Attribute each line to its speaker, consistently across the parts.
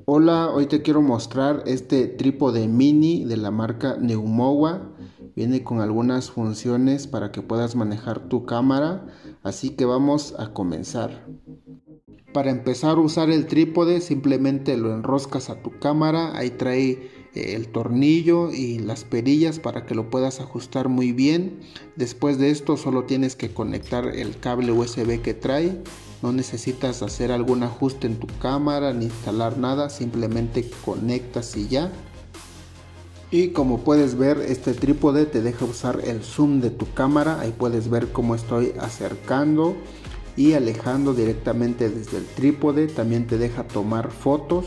Speaker 1: Hola, hoy te quiero mostrar este trípode mini de la marca Neumowa. Viene con algunas funciones para que puedas manejar tu cámara, así que vamos a comenzar. Para empezar a usar el trípode, simplemente lo enroscas a tu cámara. Ahí trae el tornillo y las perillas para que lo puedas ajustar muy bien. Después de esto solo tienes que conectar el cable USB que trae. No necesitas hacer algún ajuste en tu cámara ni instalar nada, simplemente conectas y ya. Y como puedes ver, este trípode te deja usar el zoom de tu cámara. Ahí puedes ver cómo estoy acercando y alejando directamente desde el trípode. También te deja tomar fotos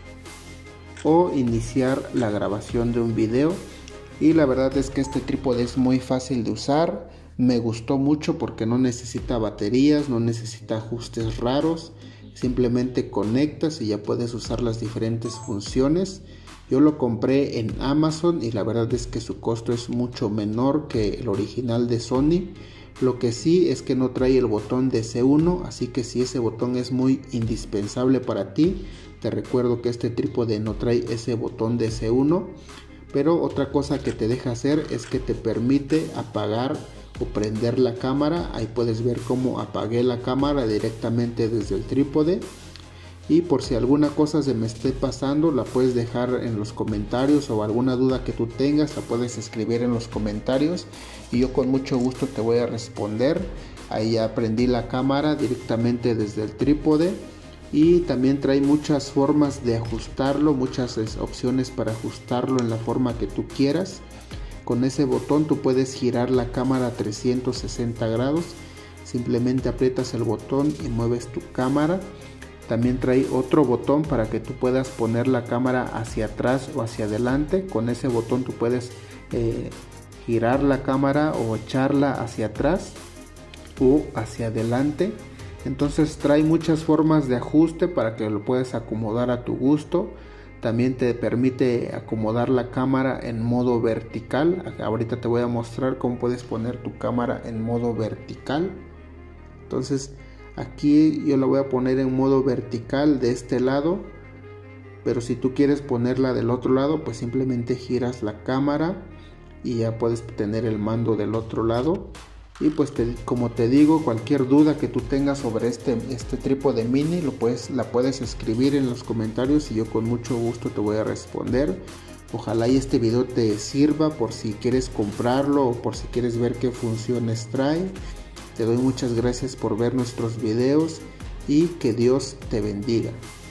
Speaker 1: o iniciar la grabación de un video. Y la verdad es que este trípode es muy fácil de usar. Me gustó mucho porque no necesita baterías, no necesita ajustes raros. Simplemente conectas y ya puedes usar las diferentes funciones. Yo lo compré en Amazon y la verdad es que su costo es mucho menor que el original de Sony. Lo que sí es que no trae el botón de C1, así que si ese botón es muy indispensable para ti, te recuerdo que este trípode no trae ese botón de C1. Pero otra cosa que te deja hacer es que te permite apagar o prender la cámara. Ahí puedes ver cómo apagué la cámara directamente desde el trípode. Y por si alguna cosa se me esté pasando, la puedes dejar en los comentarios, o alguna duda que tú tengas la puedes escribir en los comentarios y yo con mucho gusto te voy a responder. Ahí ya prendí la cámara directamente desde el trípode. Y también trae muchas formas de ajustarlo, muchas opciones para ajustarlo en la forma que tú quieras. Con ese botón tú puedes girar la cámara a 360 grados. Simplemente aprietas el botón y mueves tu cámara. También trae otro botón para que tú puedas poner la cámara hacia atrás o hacia adelante. Con ese botón tú puedes girar la cámara o echarla hacia atrás o hacia adelante. Entonces trae muchas formas de ajuste para que lo puedas acomodar a tu gusto. También te permite acomodar la cámara en modo vertical. Ahorita te voy a mostrar cómo puedes poner tu cámara en modo vertical. Entonces aquí yo la voy a poner en modo vertical de este lado. Pero si tú quieres ponerla del otro lado, pues simplemente giras la cámara y ya puedes tener el mando del otro lado. Y pues como te digo, cualquier duda que tú tengas sobre este trípode mini la puedes escribir en los comentarios y yo con mucho gusto te voy a responder. Ojalá y este video te sirva por si quieres comprarlo o por si quieres ver qué funciones trae. Te doy muchas gracias por ver nuestros videos y que Dios te bendiga.